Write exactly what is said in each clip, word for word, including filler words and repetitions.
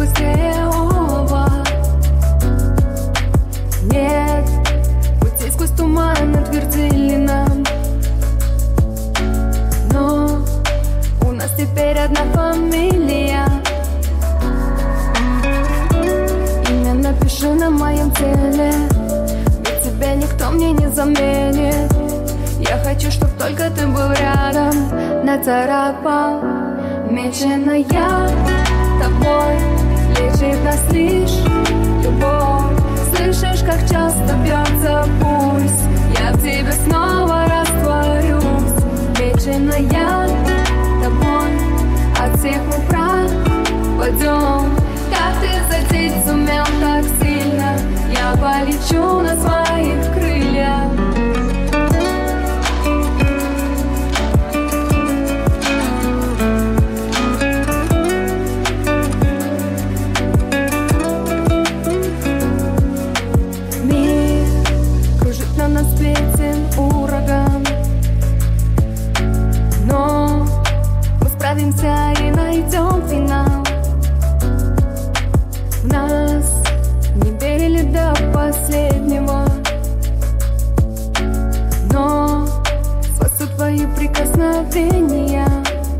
быстрее оба. Нет путей сквозь туман, отвердили нам, но у нас теперь одна фамилия. Имя напиши на моем теле, ведь тебя никто мне не заменит. Я хочу, чтоб только ты был рядом. Нацарапал меченая тобой, лежит нас лишь любовь. Слышишь, как часто бьется пульс, я в тебе снова растворюсь. Меченая тобой, от всех мы пропадем. Как ты задеть сумел так сильно, я полечу на своих крыльях. Светен ураган, но мы справимся и найдем финал. В нас не верили до последнего, но спасут твои прикосновения.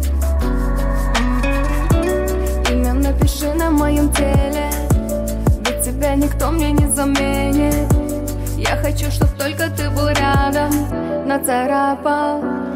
Имя напиши на моем теле, ведь тебя никто мне не заменит. Я хочу, чтоб только ты был рядом. Нацарапал